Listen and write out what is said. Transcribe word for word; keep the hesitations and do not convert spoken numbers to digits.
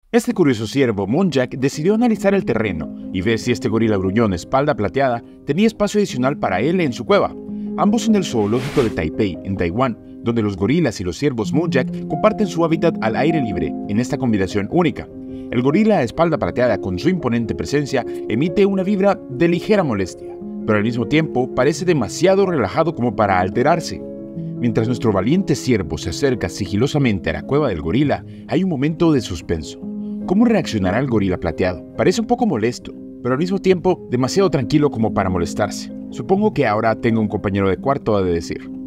Este curioso ciervo, Muntjac, decidió analizar el terreno y ver si este gorila gruñón espalda plateada tenía espacio adicional para él en su cueva. Ambos en el zoológico de Taipei, en Taiwán, donde los gorilas y los ciervos Muntjac comparten su hábitat al aire libre en esta combinación única. El gorila a espalda plateada, con su imponente presencia, emite una vibra de ligera molestia, pero al mismo tiempo parece demasiado relajado como para alterarse. Mientras nuestro valiente ciervo se acerca sigilosamente a la cueva del gorila, hay un momento de suspenso. ¿Cómo reaccionará el gorila plateado? Parece un poco molesto, pero al mismo tiempo demasiado tranquilo como para molestarse. Supongo que ahora tengo un compañero de cuarto, ha de decir.